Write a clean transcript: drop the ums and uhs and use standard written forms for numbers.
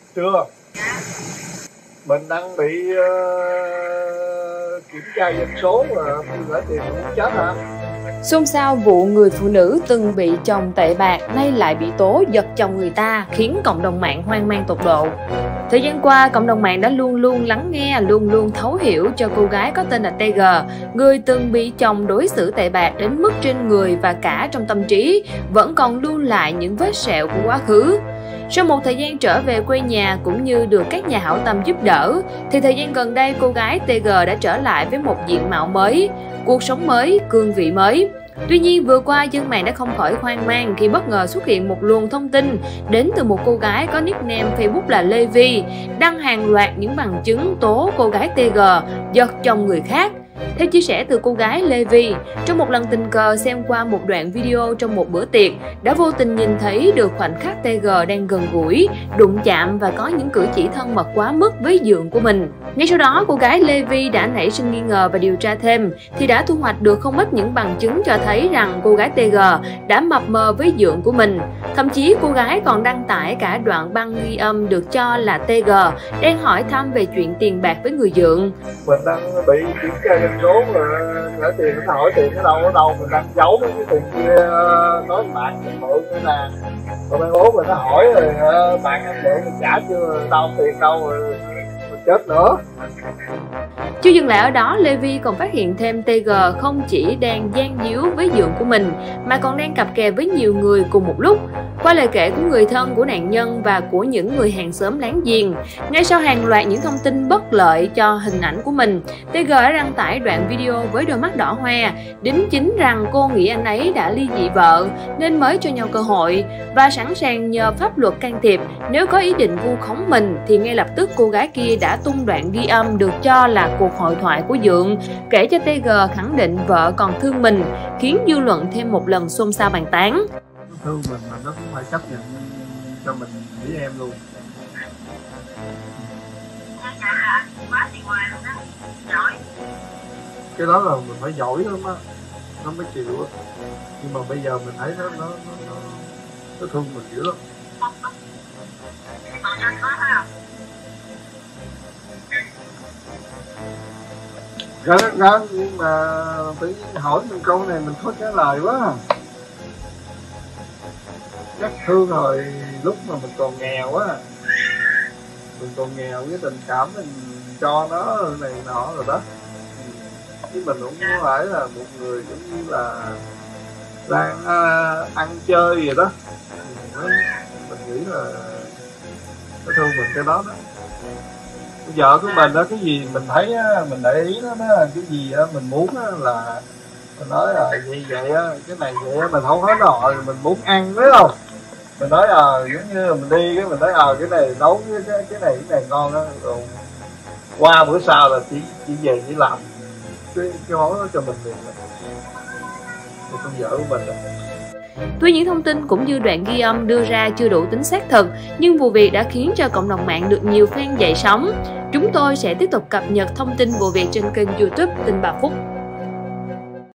Chưa. Mình đang bị kiểm tra dân số mà gửi tiền muốn chết hả? Xôn xao vụ người phụ nữ từng bị chồng tệ bạc nay lại bị tố giật chồng người ta khiến cộng đồng mạng hoang mang tột độ. Thời gian qua, cộng đồng mạng đã luôn luôn lắng nghe, luôn luôn thấu hiểu cho cô gái có tên là TG, người từng bị chồng đối xử tệ bạc đến mức trên người và cả trong tâm trí vẫn còn lưu lại những vết sẹo của quá khứ. Sau một thời gian trở về quê nhà cũng như được các nhà hảo tâm giúp đỡ, thì thời gian gần đây cô gái TG đã trở lại với một diện mạo mới, cuộc sống mới, cương vị mới. Tuy nhiên vừa qua dân mạng đã không khỏi hoang mang khi bất ngờ xuất hiện một luồng thông tin đến từ một cô gái có nickname Facebook là Lê Vi, đăng hàng loạt những bằng chứng tố cô gái TG giật chồng người khác. Theo chia sẻ từ cô gái Lê Vi, trong một lần tình cờ xem qua một đoạn video trong một bữa tiệc, đã vô tình nhìn thấy được khoảnh khắc TG đang gần gũi, đụng chạm và có những cử chỉ thân mật quá mức với dượng của mình. Ngay sau đó, cô gái Lê Vi đã nảy sinh nghi ngờ và điều tra thêm, thì đã thu hoạch được không ít những bằng chứng cho thấy rằng cô gái TG đã mập mờ với dượng của mình. Thậm chí cô gái còn đăng tải cả đoạn băng ghi âm được cho là TG đang hỏi thăm về chuyện tiền bạc với người dượng. Mình đang bị kiểm tra dân số mà gửi tiền, nó hỏi tiền ở đâu mình đang giấu cái tiền kia, nói bạn mình mượn nữa nè, rồi mai mốt mình nó hỏi rồi bạn anh mượn mình trả chưa, đâu tiền đâu rồi chết nữa. Chưa dừng lại ở đó, Lê Vi còn phát hiện thêm TG không chỉ đang gian díu với dượng của mình mà còn đang cặp kè với nhiều người cùng một lúc. Qua lời kể của người thân của nạn nhân và của những người hàng xóm láng giềng, ngay sau hàng loạt những thông tin bất lợi cho hình ảnh của mình, TG đã đăng tải đoạn video với đôi mắt đỏ hoe, đính chính rằng cô nghĩ anh ấy đã ly dị vợ nên mới cho nhau cơ hội và sẵn sàng nhờ pháp luật can thiệp nếu có ý định vu khống mình. Thì ngay lập tức cô gái kia đã tung đoạn ghi âm được cho là cuộc hội thoại của dượng, kể cho TG khẳng định vợ còn thương mình, khiến dư luận thêm một lần xôn xao bàn tán. Thương mình mà nó cũng phải chấp nhận cho mình với em luôn. Cái đó là mình phải giỏi lắm á, nó mới chịu á. Nhưng mà bây giờ mình thấy nó thương mình dữ lắm. Gắn nhưng mà phải hỏi mình câu này mình khó trả lời quá. Chắc thương rồi lúc mà mình còn nghèo á, mình còn nghèo, cái tình cảm mình cho nó này nọ rồi đó, chứ mình cũng không phải là một người giống như là đang ăn chơi vậy đó. Mình nghĩ là nó thương mình cái đó đó. Vợ của mình đó, cái gì mình thấy mình để ý đó, cái gì mình muốn là mình nói là vậy á, cái này vậy á, mình không nói nọ mình muốn ăn, biết không? Mình nói giống như mình đi cái mình nói cái này nấu cái này ngon á, rồi qua bữa sau là chỉ về chỉ làm cái món đó cho mình liền. Con vợ của mình đó. Tuy những thông tin cũng như đoạn ghi âm đưa ra chưa đủ tính xác thực, nhưng vụ việc đã khiến cho cộng đồng mạng được nhiều fan dậy sóng. Chúng tôi sẽ tiếp tục cập nhật thông tin vụ việc trên kênh YouTube Tin Bà Phúc.